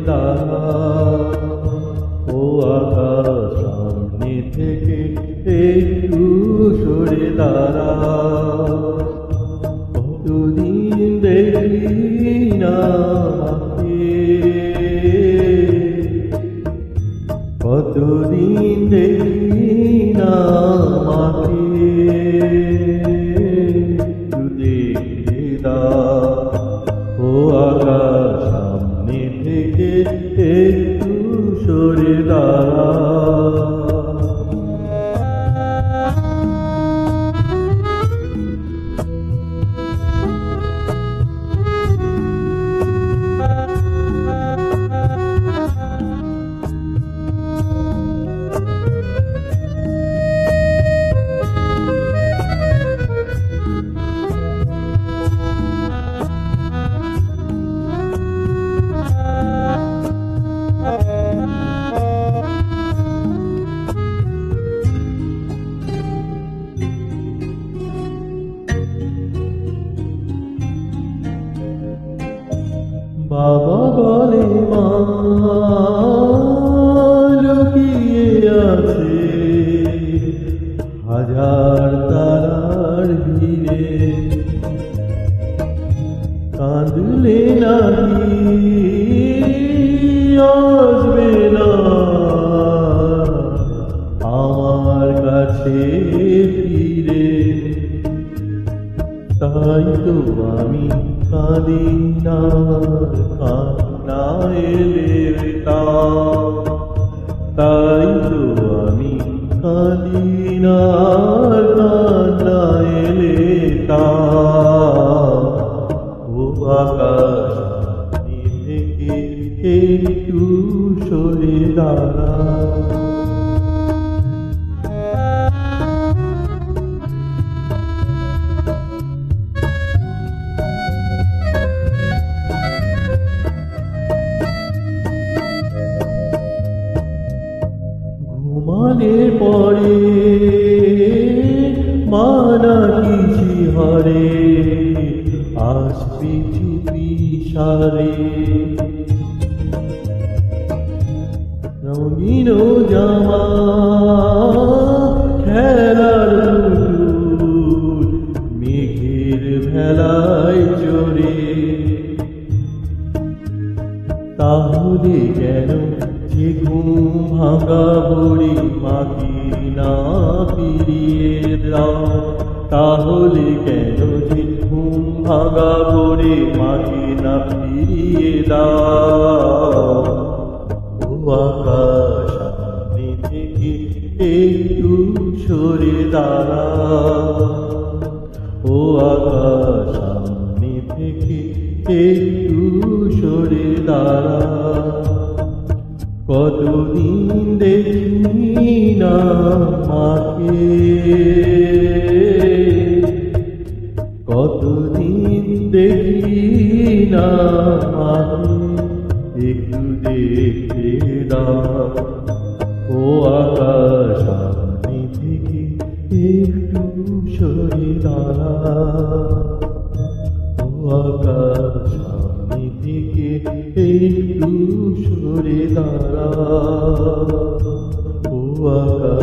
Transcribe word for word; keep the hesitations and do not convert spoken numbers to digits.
দাঁড়া, ও আকাশ সামনে থেকে একটু সরে দাঁড়া। কতদিন দেখি না আমাকে, কতদিন দেখি না আমাকে, একটু দেখে দাও ও আকাশ সামনে থেকে একটু সরে দাঁড়া। বাবা বলে মা লুকিয়ে আছে হাজার তারার ভিড়ে, কাঁদলে নাকি আসবে না আমার কাছে ফিরে। তাই তো আমি কাঁদি না কান্না এলে তাও, তাই তো আমি কাঁদি না কান্না এলে তাও। ও আকাশ সামনে থেকে একটু সরে দাঁড়া। ঘুমানোর পরে মানা কিছু হরে আসবি চুপি সারে, রঙিন জামা খেলার মেঘের ভেলায় চড়ে। তাহলে কেন যে ঘুম ভাঙা বুড়ি মাকে না ফিরিয়ে দাও, তাহলে কেন যে ঘুম ভাঙা বুড়ি মাকে না ফিরিয়ে দাও। ও আকাশ সামনে থেকে একটু সরে দাঁড়া, ও আকাশ সামনে থেকে একটু সরে দাঁড়া। কতদিন দেখি না মাকে, কতদিন দেখি না মাকে, একটু দেখতে দাও ও আকাশ সামনে থেকে একটু সরে দাঁড়া, ও আকাশ সামনে থেকে একটু সরে দাঁড়া, ও আকাশ।